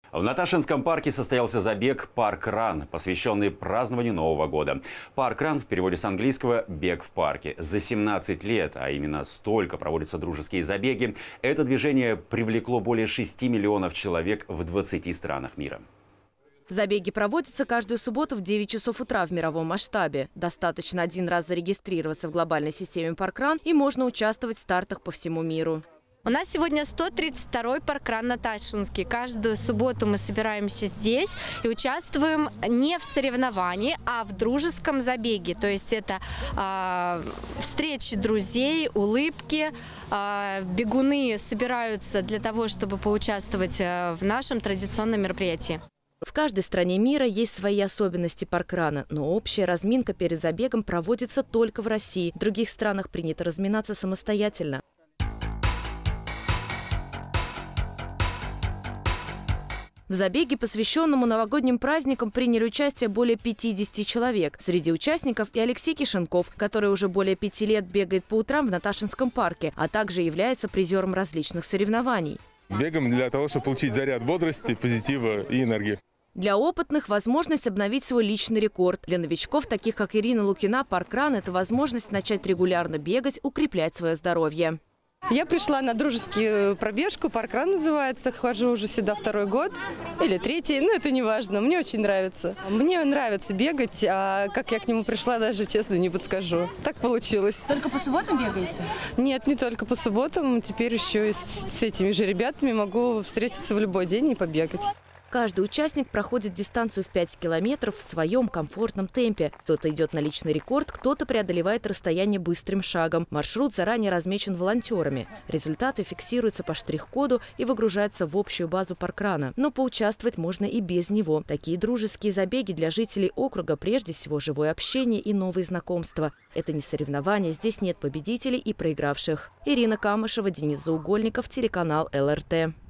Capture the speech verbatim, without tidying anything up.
В Наташинском парке состоялся забег «Парк-ран», посвященный празднованию Нового года. «Парк-ран» в переводе с английского «бег в парке». За семнадцать лет, а именно столько проводятся дружеские забеги, это движение привлекло более шести миллионов человек в двадцати странах мира. Забеги проводятся каждую субботу в девять часов утра в мировом масштабе. Достаточно один раз зарегистрироваться в глобальной системе «Парк-ран» и можно участвовать в стартах по всему миру. У нас сегодня сто тридцать второй паркран Наташинский. Каждую субботу мы собираемся здесь и участвуем не в соревновании, а в дружеском забеге. То есть это э, встречи друзей, улыбки. Э, бегуны собираются для того, чтобы поучаствовать в нашем традиционном мероприятии. В каждой стране мира есть свои особенности паркрана, но общая разминка перед забегом проводится только в России. В других странах принято разминаться самостоятельно. В забеге, посвященному новогодним праздникам, приняли участие более пятидесяти человек. Среди участников и Алексей Кишенков, который уже более пяти лет бегает по утрам в Наташинском парке, а также является призером различных соревнований. Бегаем для того, чтобы получить заряд бодрости, позитива и энергии. Для опытных – возможность обновить свой личный рекорд. Для новичков, таких как Ирина Лукина, паркран – это возможность начать регулярно бегать, укреплять свое здоровье. Я пришла на дружескую пробежку, паркран называется, хожу уже сюда второй год или третий, но это не важно, мне очень нравится. Мне нравится бегать, а как я к нему пришла, даже честно не подскажу. Так получилось. Только по субботам бегаете? Нет, не только по субботам, теперь еще и с этими же ребятами могу встретиться в любой день и побегать. Каждый участник проходит дистанцию в пять километров в своем комфортном темпе. Кто-то идет на личный рекорд, кто-то преодолевает расстояние быстрым шагом. Маршрут заранее размечен волонтерами. Результаты фиксируются по штрих-коду и выгружаются в общую базу паркрана. Но поучаствовать можно и без него. Такие дружеские забеги для жителей округа прежде всего живое общение и новые знакомства. Это не соревнования, здесь нет победителей и проигравших. Ирина Камышева, Денис Заугольников, телеканал эл эр тэ.